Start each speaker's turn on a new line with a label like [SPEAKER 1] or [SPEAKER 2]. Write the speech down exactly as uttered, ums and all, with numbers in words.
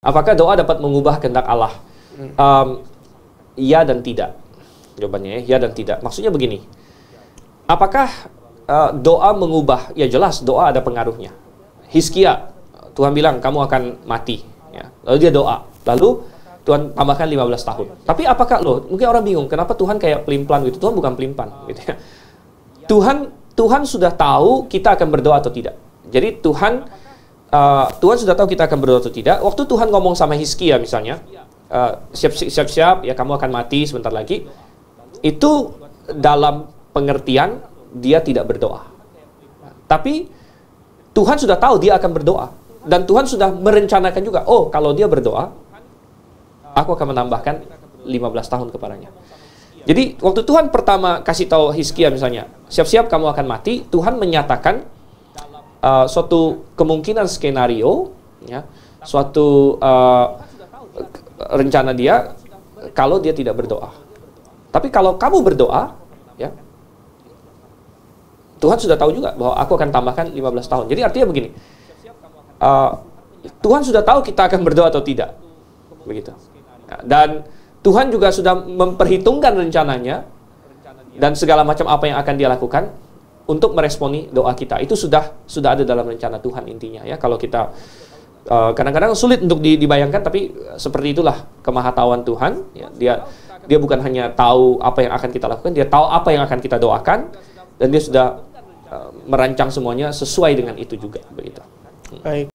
[SPEAKER 1] Apakah doa dapat mengubah kehendak Allah? Um, ya dan tidak. Jawabannya ya, ya dan tidak. Maksudnya begini. Apakah uh, doa mengubah? Ya jelas doa ada pengaruhnya. Hizkia, Tuhan bilang kamu akan mati. Ya. Lalu dia doa. Lalu Tuhan tambahkan lima belas tahun. Tapi apakah loh? Mungkin orang bingung. Kenapa Tuhan kayak pelin-pelan gitu? Tuhan bukan pelin-pelan. Gitu ya. Tuhan Tuhan sudah tahu kita akan berdoa atau tidak. Jadi Tuhan uh, Tuhan sudah tahu kita akan berdoa atau tidak. Waktu Tuhan ngomong sama Hizkia misalnya, siap-siap uh, ya kamu akan mati sebentar lagi. Itu dalam pengertian dia tidak berdoa. Tapi Tuhan sudah tahu dia akan berdoa. Dan Tuhan sudah merencanakan juga, oh kalau dia berdoa, aku akan menambahkan lima belas tahun kepadanya. Jadi waktu Tuhan pertama kasih tahu Hizkia misalnya, siap-siap kamu akan mati, Tuhan menyatakan uh, suatu kemungkinan skenario, ya, suatu uh, rencana dia kalau dia tidak berdoa. Tapi kalau kamu berdoa, ya, Tuhan sudah tahu juga bahwa aku akan tambahkan lima belas tahun. Jadi artinya begini, uh, Tuhan sudah tahu kita akan berdoa atau tidak, begitu. Dan Tuhan juga sudah memperhitungkan rencananya dan segala macam apa yang akan dia lakukan untuk meresponi doa kita. Itu sudah sudah ada dalam rencana Tuhan intinya, ya. Kalau kita kadang-kadang uh, sulit untuk dibayangkan, tapi seperti itulah kemahatauan Tuhan. Ya, dia dia bukan hanya tahu apa yang akan kita lakukan, dia tahu apa yang akan kita doakan, dan dia sudah uh, merancang semuanya sesuai dengan itu juga, begitu.
[SPEAKER 2] Baik.